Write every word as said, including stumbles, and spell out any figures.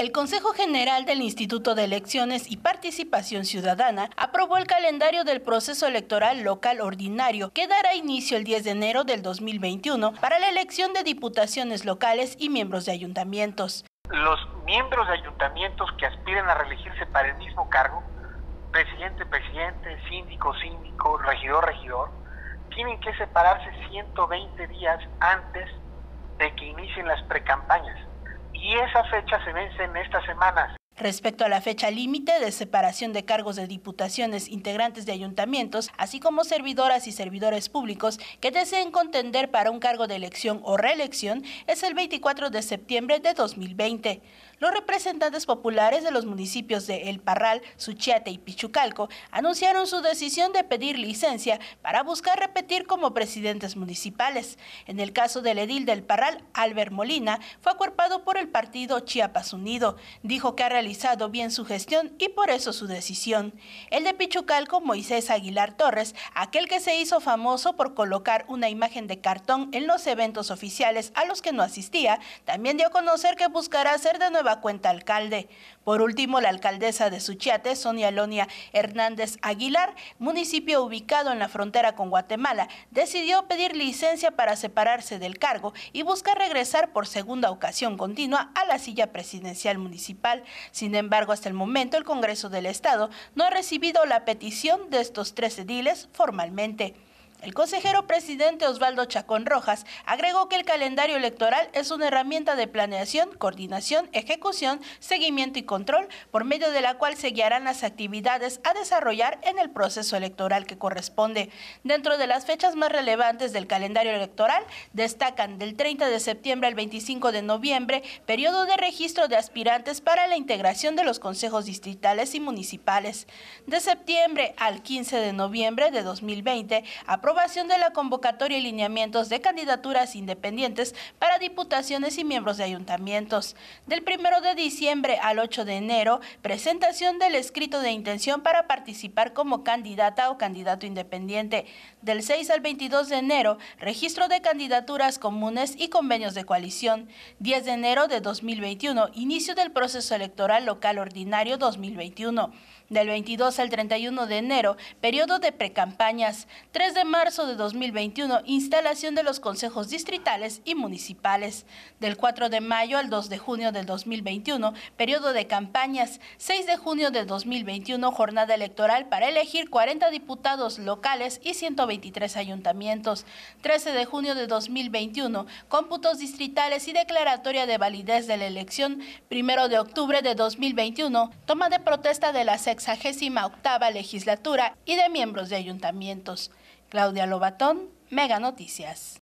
El Consejo General del Instituto de Elecciones y Participación Ciudadana aprobó el calendario del proceso electoral local ordinario que dará inicio el diez de enero del dos mil veintiuno para la elección de diputaciones locales y miembros de ayuntamientos. Los miembros de ayuntamientos que aspiren a reelegirse para el mismo cargo, presidente, presidente, síndico, síndico, regidor, regidor, tienen que separarse ciento veinte días antes de que inicien las precampañas. Y esa fecha se vence en estas semanas. Respecto a la fecha límite de separación de cargos de diputaciones, integrantes de ayuntamientos, así como servidoras y servidores públicos que deseen contender para un cargo de elección o reelección, es el veinticuatro de septiembre de dos mil veinte. Los representantes populares de los municipios de El Parral, Suchiate y Pichucalco anunciaron su decisión de pedir licencia para buscar repetir como presidentes municipales. En el caso del edil del Parral, Albert Molina, fue acuerpado por el partido Chiapas Unido. Dijo que ha realizado bien su gestión y por eso su decisión. El de Pichucalco, Moisés Aguilar Torres, aquel que se hizo famoso por colocar una imagen de cartón en los eventos oficiales a los que no asistía, también dio a conocer que buscará ser de nueva cuenta alcalde. Por último, la alcaldesa de Suchiate, Sonia Elonia Hernández Aguilar, municipio ubicado en la frontera con Guatemala, decidió pedir licencia para separarse del cargo y buscar regresar por segunda ocasión continua a la silla presidencial municipal. Sin embargo, hasta el momento el Congreso del Estado no ha recibido la petición de estos tres ediles formalmente. El consejero presidente Osvaldo Chacón Rojas agregó que el calendario electoral es una herramienta de planeación, coordinación, ejecución, seguimiento y control, por medio de la cual se guiarán las actividades a desarrollar en el proceso electoral que corresponde. Dentro de las fechas más relevantes del calendario electoral, destacan del treinta de septiembre al veinticinco de noviembre, periodo de registro de aspirantes para la integración de los consejos distritales y municipales. De septiembre al quince de noviembre de dos mil veinte, aprobación de la convocatoria y lineamientos de candidaturas independientes para diputaciones y miembros de ayuntamientos. Del primero de diciembre al ocho de enero, presentación del escrito de intención para participar como candidata o candidato independiente. Del seis al veintidós de enero, registro de candidaturas comunes y convenios de coalición. diez de enero de dos mil veintiuno, inicio del proceso electoral local ordinario dos mil veintiuno. Del veintidós al treinta y uno de enero, periodo de precampañas. tres de marzo de dos mil veintiuno, instalación de los consejos distritales y municipales. Del cuatro de mayo al dos de junio del dos mil veintiuno, periodo de campañas. seis de junio de dos mil veintiuno, jornada electoral para elegir cuarenta diputados locales y ciento veintitrés ayuntamientos. trece de junio de dos mil veintiuno, cómputos distritales y declaratoria de validez de la elección. primero de octubre de dos mil veintiuno, toma de protesta de la sexagésima octava legislatura y de miembros de ayuntamientos. Claudia Lobatón, Mega Noticias.